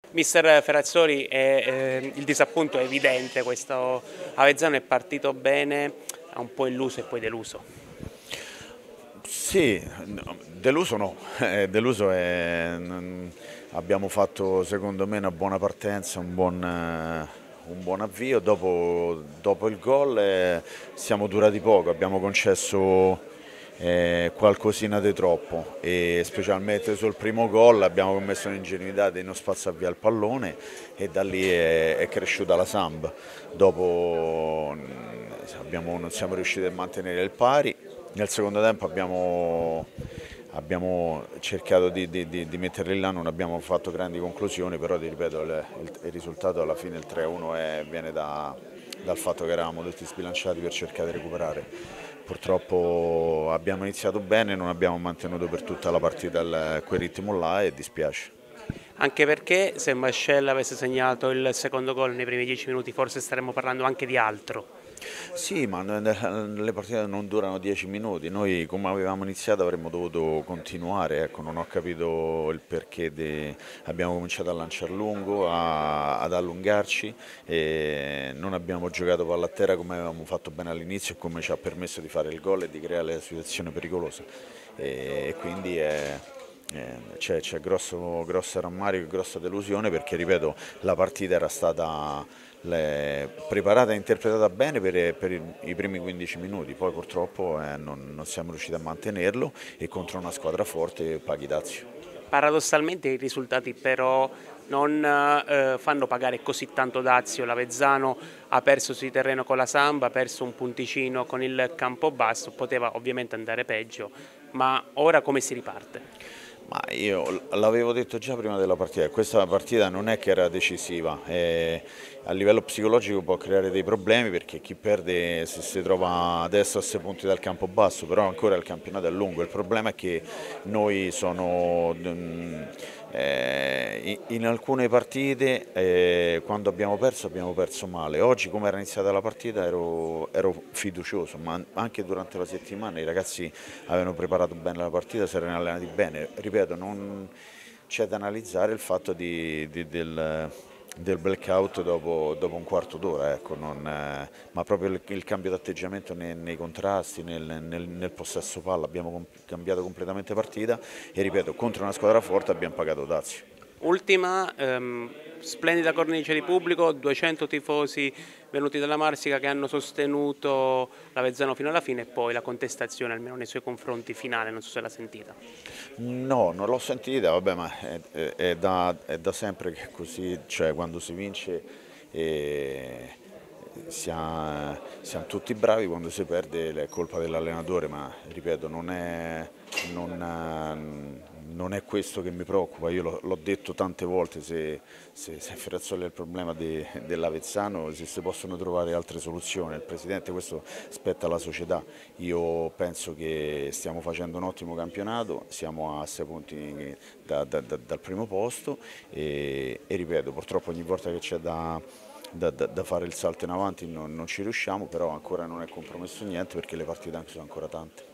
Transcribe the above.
Mister Ferrazzoli, il disappunto è evidente, questo Avezzano è partito bene, ha un po' illuso e poi deluso. Sì, no, deluso no, deluso è, abbiamo fatto secondo me una buona partenza, un buon avvio, dopo il gol siamo durati poco, abbiamo concesso qualcosina di troppo e specialmente sul primo gol abbiamo commesso un'ingenuità di non spazzare via il pallone e da lì è cresciuta la Samp. Dopo non siamo riusciti a mantenere il pari. Nel secondo tempo abbiamo cercato di metterli là, non abbiamo fatto grandi conclusioni, però ti ripeto, il risultato alla fine, il 3-1, viene dal fatto che eravamo tutti sbilanciati per cercare di recuperare. Purtroppo abbiamo iniziato bene, non abbiamo mantenuto per tutta la partita quel ritmo là e dispiace. Anche perché se Mascella avesse segnato il secondo gol nei primi 10 minuti forse staremmo parlando anche di altro. Sì, ma le partite non durano 10 minuti, noi come avevamo iniziato avremmo dovuto continuare, ecco, non ho capito il perché abbiamo cominciato a lanciare lungo, ad allungarci e non abbiamo giocato palla a terra come avevamo fatto bene all'inizio e come ci ha permesso di fare il gol e di creare le situazioni pericolose. E quindi c'è grosso rammarico e grossa delusione perché, ripeto, la partita era stata preparata e interpretata bene per i primi 15 minuti, poi purtroppo non siamo riusciti a mantenerlo e contro una squadra forte paghi dazio. Paradossalmente i risultati però non fanno pagare così tanto dazio. L'Avezzano ha perso su terreno con la Samba, ha perso un punticino con il Campobasso, poteva ovviamente andare peggio, ma ora come si riparte? Ma io l'avevo detto già prima della partita, questa partita non è che era decisiva, a livello psicologico può creare dei problemi perché chi perde se si trova adesso a 6 punti dal campo basso, però ancora il campionato è lungo, il problema è che noi in alcune partite quando abbiamo perso male, oggi come era iniziata la partita ero fiducioso, ma anche durante la settimana i ragazzi avevano preparato bene la partita, si erano allenati bene. Ripeto, non c'è da analizzare il fatto del blackout dopo un quarto d'ora, ecco, ma proprio il cambio d'atteggiamento nei contrasti, nel possesso palla, abbiamo cambiato completamente partita e ripeto, contro una squadra forte abbiamo pagato dazio. Ultima, splendida cornice di pubblico, 200 tifosi venuti dalla Marsica che hanno sostenuto l'Avezzano fino alla fine e poi la contestazione, almeno nei suoi confronti, finale, non so se l'ha sentita. No, non l'ho sentita, vabbè, ma è da sempre che è così, cioè quando si vince eh, siamo tutti bravi, quando si perde è colpa dell'allenatore, ma ripeto, non è questo che mi preoccupa, io l'ho detto tante volte, se Ferrazzoli è il problema dell'Avezzano, se si possono trovare altre soluzioni, il Presidente questo spetta alla società, io penso che stiamo facendo un ottimo campionato, siamo a 6 punti dal primo posto e ripeto, purtroppo ogni volta che c'è da fare il salto in avanti non ci riusciamo, però ancora non è compromesso niente perché le partite anche sono ancora tante.